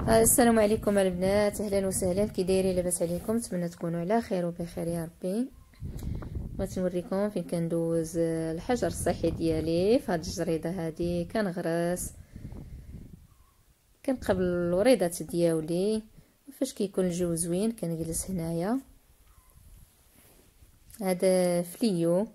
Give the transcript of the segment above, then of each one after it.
السلام عليكم البنات، اهلا وسهلا. كي دايرين؟ لاباس عليكم؟ نتمنى تكونوا على خير وبخير يا ربي. بغيت نوريكم فين كندوز الحجر الصحي ديالي. في هاد الجريده هادي كنغرس، كنقبل الوريضات ديالي. فاش كيكون الجو زوين كنجلس هنايا. هذا فليو،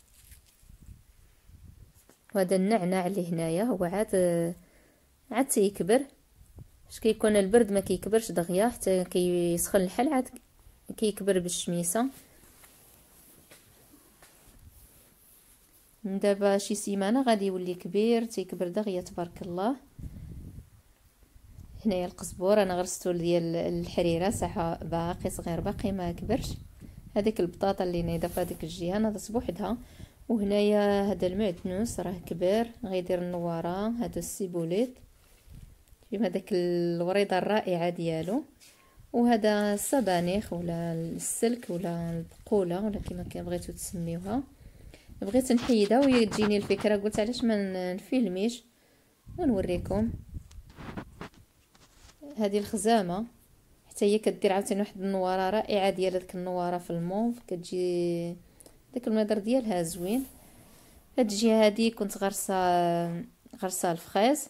وهذا النعناع اللي هنايا هو عاد تيكبر. فاش كيكون البرد ما كيكبرش دغيا، حتى كيسخن الحال عاد كيكبر بالشميسه. من دابا شي سيمانه غادي يولي كبير، تيكبر دغيا تبارك الله. هنايا القزبور انا غرستو ديال الحريره، صح باقي صغير باقي ما كبرش. هذيك البطاطا اللي نايضه في هذيك الجهه ناضت بوحدها. وهنايا هذا المعدنوس راه كبر غيدير النواره. هذا السيبوليت فيما داك الوريضه الرائعه ديالو. وهذا السبانخ ولا السلك ولا البقوله ولا كما بغيتو تسميوها. بغيت نحيدها وهي تجيني الفكره، قلت علاش ما نفيلميش ونوريكم. هذه الخزامه حتى هي كدير عاوتاني واحد النواره رائعه ديال داك النواره في الموف، كتجي داك المنظر ديالها زوين. هاد الجهه هذه كنت غرسه الفخيز،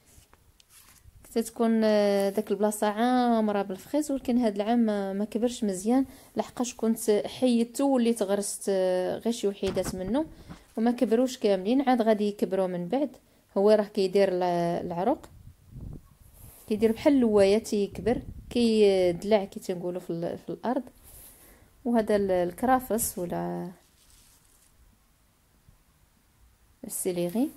تكون داك البلاصه عامره بالفخيز، ولكن هاد العام ما كبرش مزيان لحقاش كنت حيدته وليت غرست غير شي وحيدات منه وما كبروش كاملين. عاد غادي يكبروا من بعد. هو راه كيدير العروق، كيدير بحال اللوايه تيكبر كيدلع كي تنقولوا في الارض. وهذا الكرافس ولا السيليغي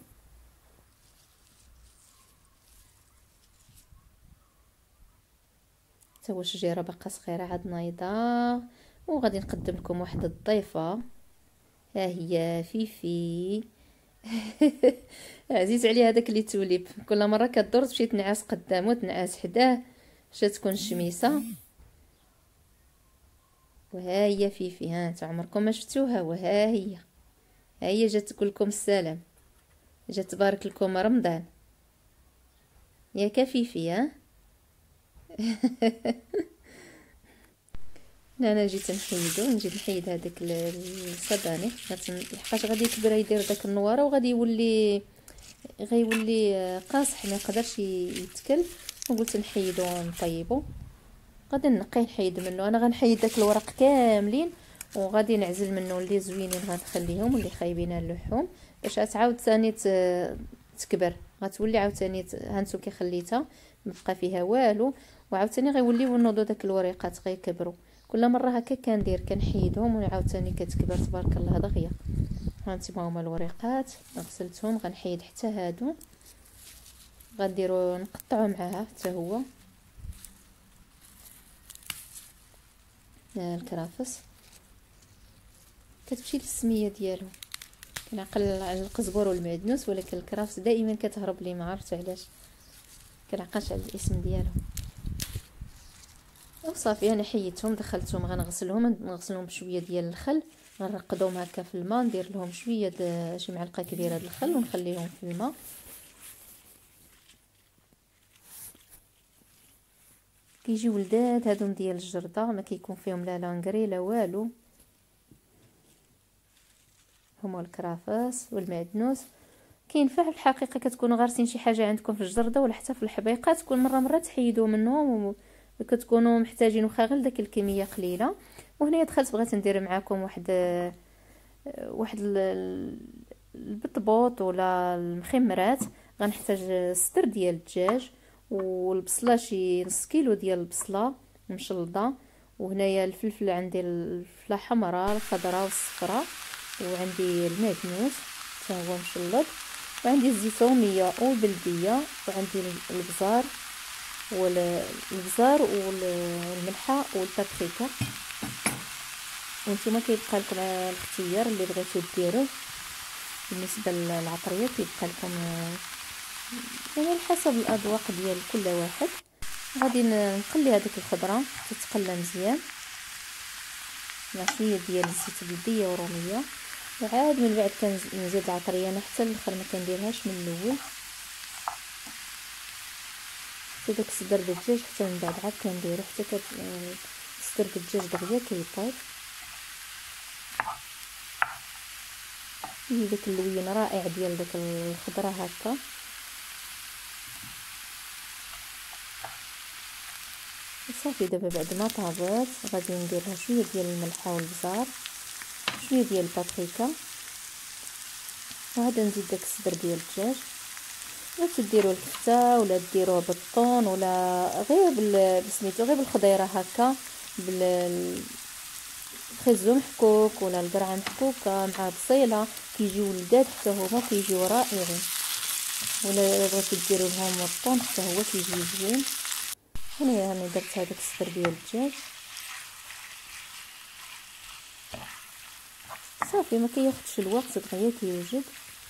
هو شجيره باقا صغيره عاد نايضه. وغادي نقدم لكم واحد الضيفه، ها هي فيفي. عزيز عليها هذاك اللي توليب، كل مره كدور تمشي تنعس قدامه تنعس حداه باش تكون الشميسه. وها هي فيفي، ها انت عمركم ما شفتوها. وها هي، ها هي جات تقول لكم السلام، جات تبارك لكم رمضان يا كفيفي. ها انا جيت نجي نحيد هذاك السبانخ لحقاش غادي يكبر يدير داك النواره وغادي غيولي قاصح ما يقدرش يتكل. وقلت نحيدو ونطيبو. غادي نقيه نحيد منه، انا غنحيد داك الورق كاملين وغادي نعزل منه اللي زوينين غنخليهم واللي خايبين اللحوم باش تعاود ثاني تكبر. غتولي عاوتاني هانتو كي خليتها مبقى فيها والو، وعاوتاني غيوليو نوضو داك الوريقات غيكبروا. كل مره هكا كندير كنحيدهم وعاوتاني كتكبر تبارك الله دغيا. هانتما هما الوريقات غسلتهم. غنحيد حتى هادو، غنديرو نقطعو معاها حتى هو. الكرافس كتمشي للسميه ديالو، كنعقل على القزبر والمعدنوس، ولكن الكرافس دائما كتهرب لي، ما عرفت علاش كنعقلش على الاسم ديالو. وصافي انا حيدتهم دخلتهم. غنغسلهم بشويه ديال الخل، غنرقدهم هكا في الماء، ندير لهم شويه شي معلقه كبيره د الخل ونخليهم في الماء. كيجيو ولدات هادو ديال الجرده، ما كيكون فيهم لا لانغري لا والو. هما الكرافس والمعدنوس. كاين في الحقيقه كتكونوا غارسين شي حاجه عندكم في الجرده ولا حتى في الحبيقات، كل مره تحيدوا منهم وكتكونوا محتاجين واخا غير داك الكميه قليله. وهنا دخلت بغيت ندير معكم واحد البطبوط ولا المخمرات. غنحتاج صدر ديال الدجاج والبصله، شي نص كيلو ديال البصله مشلضه. وهنايا الفلفل، عندي الفلفله حمراء الخضراء والصفراء، وعندي المعدنوس حتى هو مشلض، وعندي الزيتونيه والبلديه، وعندي البزار والملحه والبابريكا. وانتم كيبقى لكم الاختيار اللي بغيتو ديروه. بالنسبه للعطريه كيبقى لكم يعني على حسب الاذواق ديال كل واحد. غادي نقلي هذيك الخضره تتقلى مزيان مع شويه ديال الزيت بلديه وروميه. وعاد من بعد كنزيد العطريه انا حتى الاخر ما كنديرهاش من الاول. داك الصدر د الدجاج حتى من بعد عاد كنديرو حتى الصدر د الدجاج دغيا كيطيب. داك اللوين رائع ديال داك الخضره هكا. صافي دابا بعد ما طابت غادي ندير لها شويه ديال الملحه والبزار، شويه ديال البابريكا، وعاد نزيد داك الصدر ديال الدجاج. باش ديروا الكفته ولا ديروه بالطون ولا غير بسميتو غير بالخضيره هكا بالخيزو محكوك ولا القرعه محكوكه مع بصيله، كيجيو لذاذ حتى هما كيجيو رائعين. ولا بغيتو ديروا لهم الطون حتى هو كيجي زوين. هنا راني درت هذاك الصدر ديال الدجاج صافي ما كياخذش الوقت دغيا كيوجد.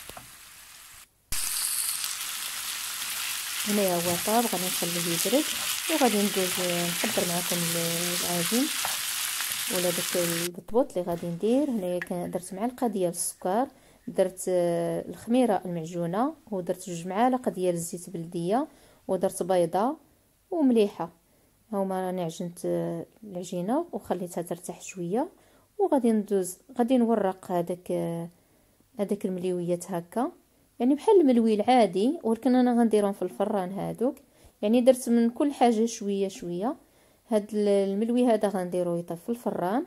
هنايا هو طاب، غادي نخليه يبرد وغادي ندوز نحضر معكم العجين ولا داك البطبوط اللي غادي ندير. هنايا درت معلقه ديال السكر، درت الخميره المعجونه، ودرت 2 معالق ديال الزيت بلديه، ودرت بيضه ومليحه. هاهما راني عجنت العجينه وخليتها ترتاح شويه، وغادي ندوز غادي نورق هذاك المليويات هكا، يعني بحال الملوي العادي، ولكن انا غنديرهم في الفران هادوك. يعني درت من كل حاجه شويه شويه. هاد الملوي هذا غنديرو يطيب في الفران،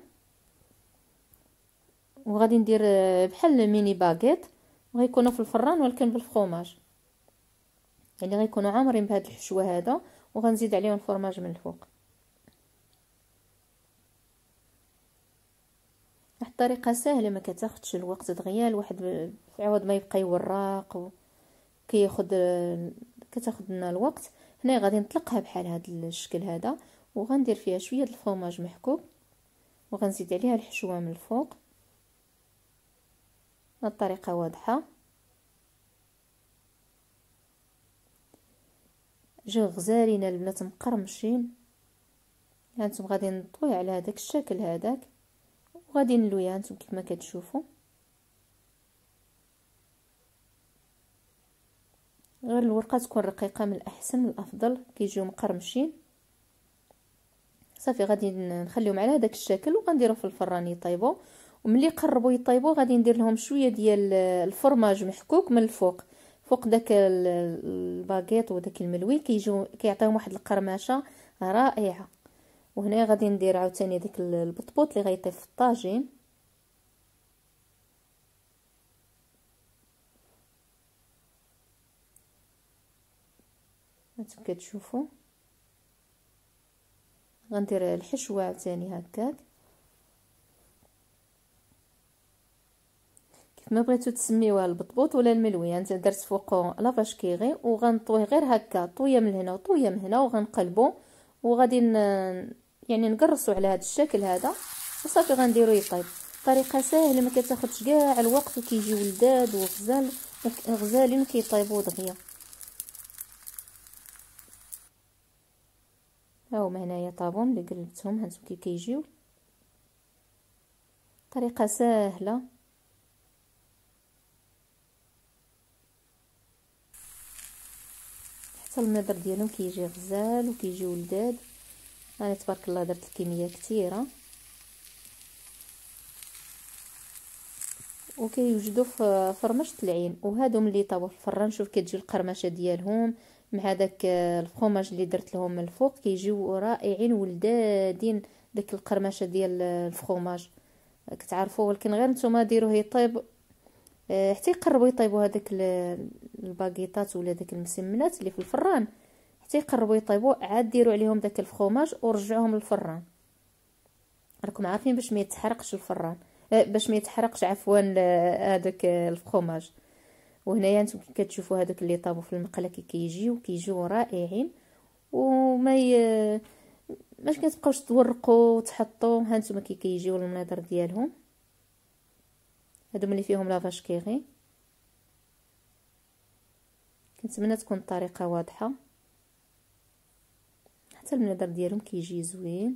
وغادي ندير بحال الميني باغيت، وغيكونوا في الفران ولكن بالفرomاج، يعني غيكونوا عامرين بهاد الحشوه هذا، وغنزيد عليهم الفرماج من الفوق. واحد الطريقه سهله ما كتاخذش الوقت دغيا، الواحد في عوض ما يبقى يوراق كياخذ كتاخذ لنا الوقت. هنا غادي نطلقها بحال هذا الشكل هذا، وغندير فيها شويه الفرماج محكوك، وغنزيد عليها الحشوه من الفوق. هاد الطريقه واضحه. جاو غزالين البنات مقرمشين. هانتم غادي نطويه على هذاك الشكل هذاك، وغادي نلويها هانتم كيف ما كتشوفوا. غير الورقه تكون رقيقه من الاحسن، من الافضل كيجيو مقرمشين. صافي غادي نخليهم على هذاك الشكل وغنديرهم في الفران يطيبوا. وملي قربوا يطيبوا غادي ندير لهم شويه ديال الفرماج محكوك من الفوق، فوق داك الباغيط وداك الملوي، كيعطيهم واحد القرمشه رائعه. وهنا غادي ندير عاوتاني داك البطبوط اللي غيطيب في الطاجين. هانتم كتشوفوا غندير الحشوه عاوتاني هكاك كيف ما بغيتو تسميوها، البطبوط ولا الملوي. انت درت فوقو لافاش كيغي، وغنطويه غير هكا طويه من هنا وطويه من هنا، وغنقلبو، وغادي يعني نقرصو على هذا الشكل هذا، وصافي غنديرو يطيب. طريقه ساهله ما كتاخذش كاع الوقت، وكيجيو لذاذ وغزالين وكيطيبوا دغيا. هاهما هنايا طابون اللي قلبتهم، هانتوما كي كيجيو. طريقه ساهله. حتى المنظر ديالهم كيجي غزال وكيجيو لذاذ. انا تبارك الله درت الكميه كثيره، وكيوجدوا في فرمشه العين. وهادو ملي طابوا في الفران شوف كتجي القرمشه ديالهم مع داك الفرماج اللي درت لهم من الفوق، كيجيو رائعين ولذاذين. داك القرمشه ديال الفرماج كتعرفوا، ولكن غير نتوما ديروه يطيب حتى يقربوا يطيبوا هذاك الباغيطات ولا داك المسمنات اللي في الفران، حتى يقربوا يطيبوا عاد ديروا عليهم داك الفرماج ورجعوهم للفران. راكم عارفين باش ما يتحرقش الفران، باش ما يتحرقش عفوا هذاك الفرماج. وهنايا انتم كتشوفوا هذوك اللي طابوا في المقله كيجيو رائعين. وما ماش كتبقاوش تورقوا وتحطوا، ها انتم كيجيو المنظر ديالهم. هادو ملي فيهم لافاش كيغي. كنتمنى تكون الطريقه واضحه، حتى المنظر ديالهم كيجي زوين،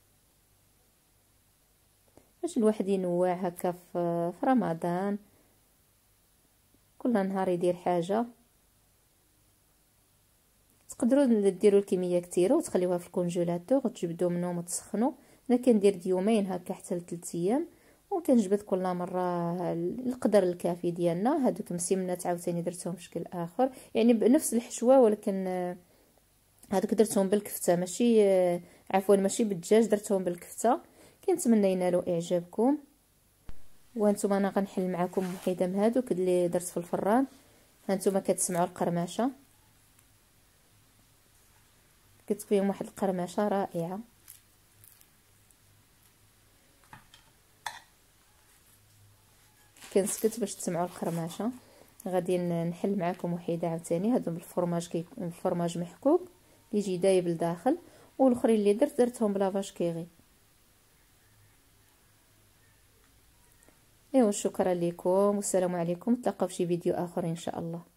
باش الواحد ينوع هكا في رمضان، كل نهار يدير حاجه تقدروا ديروا الكميه كثيره وتخليوها في الكونجيلاتور وتجبدوا منهم وتسخنوا. انا كندير يومين هكا حتى ل3 ايام، وكنجبد كل مره القدر الكافي ديالنا. هذوك مسمنات عاوتاني درتهم بشكل اخر، يعني بنفس الحشوه، ولكن هذوك درتهم بالكفته ماشي عفوا ماشي بالدجاج، درتهم بالكفته. كنتمنى ينالوا اعجابكم. وانتم انا غنحل معكم وحيده من هذوك اللي درت في الفران. هانتوما كتسمعوا القرمشه، كتبين واحد القرمشه رائعه. كنسكت باش تسمعوا القرمشه. غادي نحل معكم وحيده عاوتاني. هادو بالفرماج الفرماج محكوك يجي دايب لداخل، والاخرين اللي درتهم بلا فاش كيغي. ايوا شكرا لكم والسلام عليكم، نتلاقاو في شي فيديو اخر ان شاء الله.